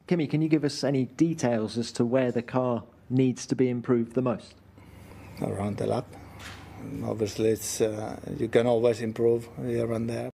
Kimi, can you give us any details as to where the car needs to be improved the most? Around the lap. Obviously, you can always improve here and there.